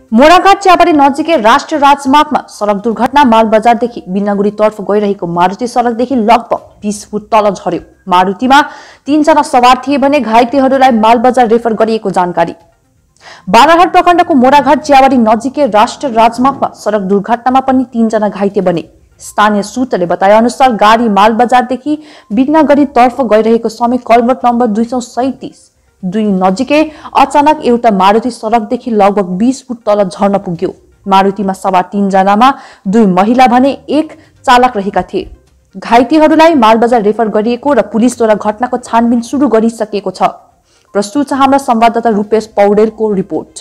मोराघाट चियाबारी नजिकै राष्ट्रिय राजमार्गमा सड़क दुर्घटना मालबजारदेखि बिन्नागुडी तर्फ गइरहेको मारुति सड़कदेखि लगभग 20 फुट तल झर्यो। मारुतिमा 3 जना सवार थिए भने घाइतेहरूलाई मालबजार रेफर गरिएको जानकारी। बाराहाट प्रखण्डको मोराघाट चियाबारी नजिकै राष्ट्रिय राजमार्गमा सड़क दुर्घटनामा पनि 3 जना घाइते बने। स्थानीय सूत्रले बताए अनुसार गाडी मालबजारदेखि बिन्नागुडी तर्फ गइरहेको समय कल्भर्ट नम्बर 237 नजिकै अचानक एउटा मारुति सड़कदेखि लगभग 20 फुट तल झर्न पुग्यो। मारुतिमा सवार 3 जनामा 2 महिला भने 1 चालक रहेका थिए। घाइतेहरूलाई मालबजार रेफर गरिएको र पुलिसद्वारा घटनाको छानबिन सुरु गरिसकेको छ। प्रस्तुत छ हाम्रा संवाददाता रूपेश पौडेलको रिपोर्ट।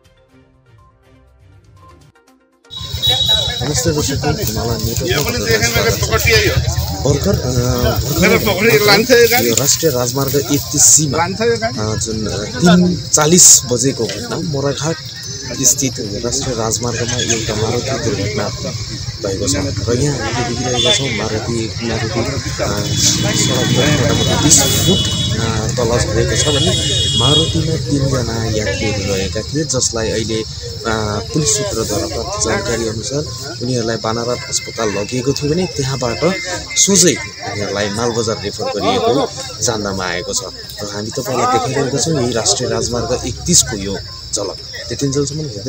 राष्ट्रिय राजमार्ग 31C मा जुन 3:40 बजेको घटना मोराघाट स्थित राष्ट्रिय राजमार्गमा एउटा मारुति दुर्घटना भएको छ र यहाँ हामीले देखिरहेका छौँ मारुति सडकमा मोटामोटी 20 फुट तल झरेको छ भने मारुतिमा 3 जना यात्रीहरू रहेका थिए, जसलाई अहिले पुलिस सूत्रद्वारा प्राप्त जानकारी अनुसार उनीहरूलाई बानारत अस्पताल लगिएको थियो भने त्यहाँबाट सोझै उनीहरूलाई मालबजार रेफर गरिएको जान्नमा आएको छ। र हामी तपाईलाई देखाइरहेका छौँ यही राष्ट्रिय राजमार्ग 31 को यो झलक। त्यतिन्जेलसम्म हेर्दै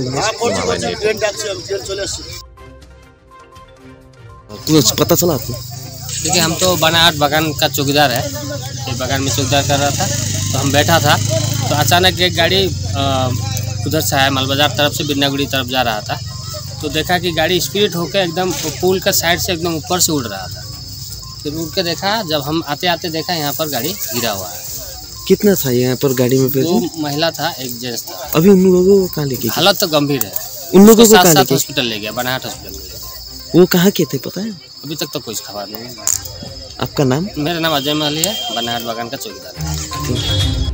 हुनुहोस्। पता चला आपको? देखिए, हम तो बानारट बागान का चौकीदार है, ये बागान में चौकीदार कर रहा था, तो हम बैठा था तो अचानक एक गाड़ी उधर से आया, मालबाजार तरफ से बिन्नागुड़ी तरफ जा रहा था। तो देखा कि गाड़ी स्पीड होकर एकदम पुल का साइड से एकदम ऊपर से उड़ रहा था। फिर उड़ के देखा, जब हम आते आते देखा यहाँ पर गाड़ी गिरा हुआ है। कितना था यहाँ पर गाड़ी में? 2 महिला था, 1 जेंट्स था। अभी उन लोगों को कहाँ लेके? हालत तो गंभीर है। उन लोगों को साथ हॉस्पिटल ले गया, बानारट हॉस्पिटल ले गया। वो कहाँ के थे पता है? अभी तक तो कुछ खबर नहीं। आपका नाम? मेरा नाम अजय महली है, बानारट बागान का चौकीदार।